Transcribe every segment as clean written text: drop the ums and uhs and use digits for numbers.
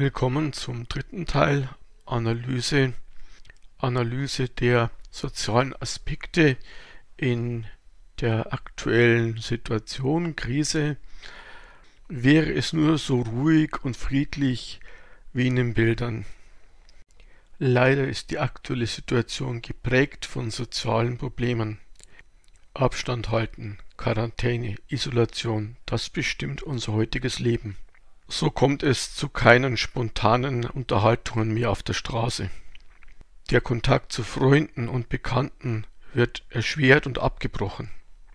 Willkommen zum dritten Teil Analyse der sozialen Aspekte in der aktuellen Situation, Krise. Wäre es nur so ruhig und friedlich wie in den Bildern. Leider ist die aktuelle Situation geprägt von sozialen Problemen. Abstand halten, Quarantäne, Isolation, das bestimmt unser heutiges Leben. So kommt es zu keinen spontanen Unterhaltungen mehr auf der Straße. Der Kontakt zu Freunden und Bekannten wird erschwert und abgebrochen.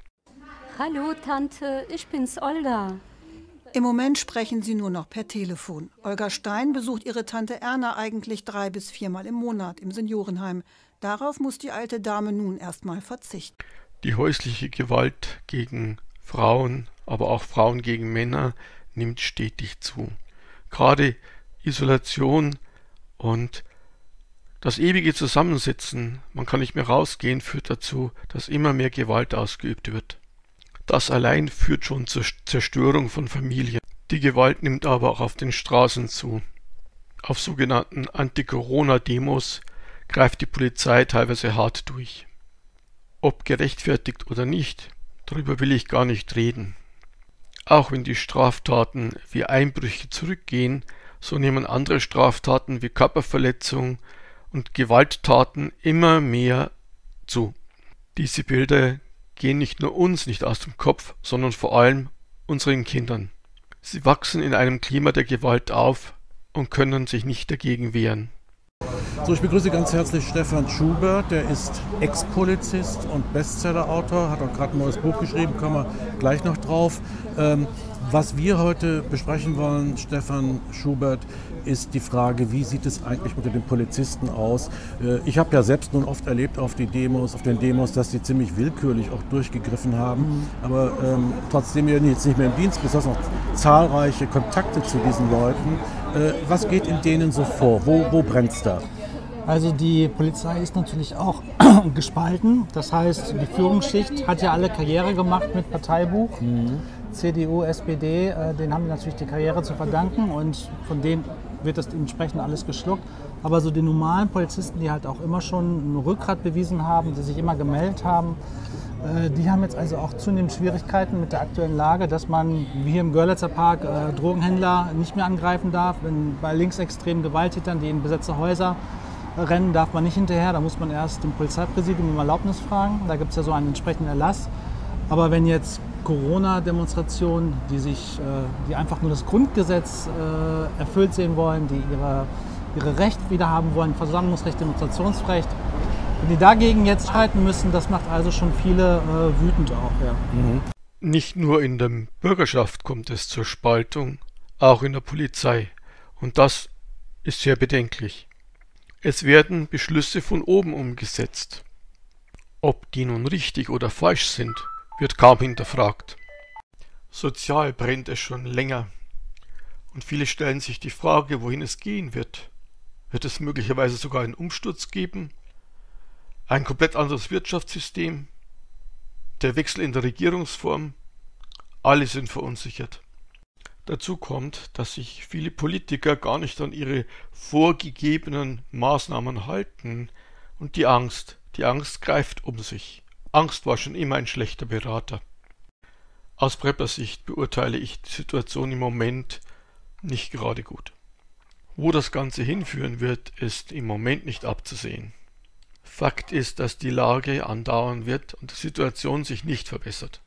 Hallo Tante, ich bin's Olga. Im Moment sprechen sie nur noch per Telefon. Olga Stein besucht ihre Tante Erna eigentlich 3 bis 4 Mal im Monat im Seniorenheim. Darauf muss die alte Dame nun erstmal verzichten. Die häusliche Gewalt gegen Frauen, aber auch Frauen gegen Männer nimmt stetig zu. Gerade Isolation und das ewige Zusammensitzen, man kann nicht mehr rausgehen, führt dazu, dass immer mehr Gewalt ausgeübt wird. Das allein führt schon zur Zerstörung von Familien. Die Gewalt nimmt aber auch auf den Straßen zu. Auf sogenannten Anti-Corona-Demos greift die Polizei teilweise hart durch. Ob gerechtfertigt oder nicht, darüber will ich gar nicht reden. Auch wenn die Straftaten wie Einbrüche zurückgehen, so nehmen andere Straftaten wie Körperverletzung und Gewalttaten immer mehr zu. Diese Bilder gehen nicht nur uns nicht aus dem Kopf, sondern vor allem unseren Kindern. Sie wachsen in einem Klima der Gewalt auf und können sich nicht dagegen wehren. So, ich begrüße ganz herzlich Stefan Schubert, der ist Ex-Polizist und Bestsellerautor, hat auch gerade ein neues Buch geschrieben, kommen wir gleich noch drauf. Was wir heute besprechen wollen, Stefan Schubert, ist die Frage, wie sieht es eigentlich unter den Polizisten aus? Ich habe ja selbst nun oft erlebt auf den Demos, dass sie ziemlich willkürlich auch durchgegriffen haben. Aber trotzdem ihr jetzt nicht mehr im Dienst bist, hast noch zahlreiche Kontakte zu diesen Leuten. Was geht in denen so vor? Wo brennt es da? Also die Polizei ist natürlich auch gespalten. Das heißt, die Führungsschicht hat ja alle Karriere gemacht mit Parteibuch. CDU, SPD, denen haben die natürlich die Karriere zu verdanken und von denen wird das entsprechend alles geschluckt. Aber so die normalen Polizisten, die halt auch immer schon ein Rückgrat bewiesen haben, die sich immer gemeldet haben, die haben jetzt also auch zunehmend Schwierigkeiten mit der aktuellen Lage, dass man wie hier im Görlitzer Park Drogenhändler nicht mehr angreifen darf. Wenn bei linksextremen Gewalttätern, die in besetzte Häuser rennen, darf man nicht hinterher. Da muss man erst im Polizeipräsidium um Erlaubnis fragen. Da gibt es ja so einen entsprechenden Erlass. Aber wenn jetzt Corona-Demonstrationen, die einfach nur das Grundgesetz erfüllt sehen wollen, die ihre Rechte wieder haben wollen, Versammlungsrecht, Demonstrationsrecht, wenn die dagegen jetzt streiten müssen, das macht also schon viele wütend auch. Ja. Nicht nur in der Bürgerschaft kommt es zur Spaltung, auch in der Polizei. Und das ist sehr bedenklich. Es werden Beschlüsse von oben umgesetzt. Ob die nun richtig oder falsch sind, wird kaum hinterfragt. Sozial brennt es schon länger. Und viele stellen sich die Frage, wohin es gehen wird. Wird es möglicherweise sogar einen Umsturz geben? Ein komplett anderes Wirtschaftssystem? Der Wechsel in der Regierungsform? Alle sind verunsichert. Dazu kommt, dass sich viele Politiker gar nicht an ihre vorgegebenen Maßnahmen halten und die Angst greift um sich. Angst war schon immer ein schlechter Berater. Aus Prepper-Sicht beurteile ich die Situation im Moment nicht gerade gut. Wo das Ganze hinführen wird, ist im Moment nicht abzusehen. Fakt ist, dass die Lage andauern wird und die Situation sich nicht verbessert.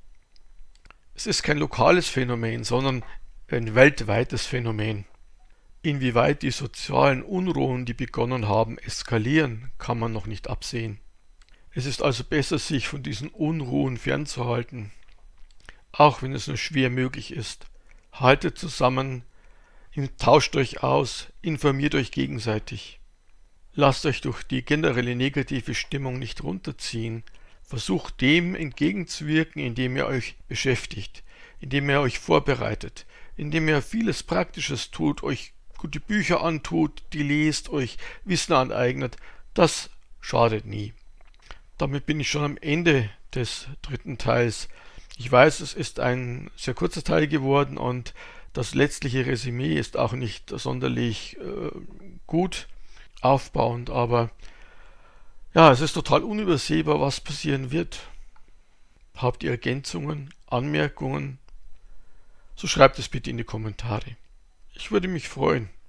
Es ist kein lokales Phänomen, sondern ein weltweites Phänomen. Inwieweit die sozialen Unruhen, die begonnen haben, eskalieren, kann man noch nicht absehen. Es ist also besser, sich von diesen Unruhen fernzuhalten. Auch wenn es nur schwer möglich ist. Haltet zusammen, tauscht euch aus, informiert euch gegenseitig. Lasst euch durch die generelle negative Stimmung nicht runterziehen. Versucht dem entgegenzuwirken, indem ihr euch beschäftigt, indem ihr euch vorbereitet, indem ihr vieles Praktisches tut, euch gute Bücher antut, die lest, euch Wissen aneignet. Das schadet nie. Damit bin ich schon am Ende des dritten Teils. Ich weiß, es ist ein sehr kurzer Teil geworden und Das letztliche Resümee ist auch nicht sonderlich gut aufbauend, aber ja, es ist total unübersehbar, was passieren wird. Habt ihr Ergänzungen, Anmerkungen? So schreibt es bitte in die Kommentare. Ich würde mich freuen.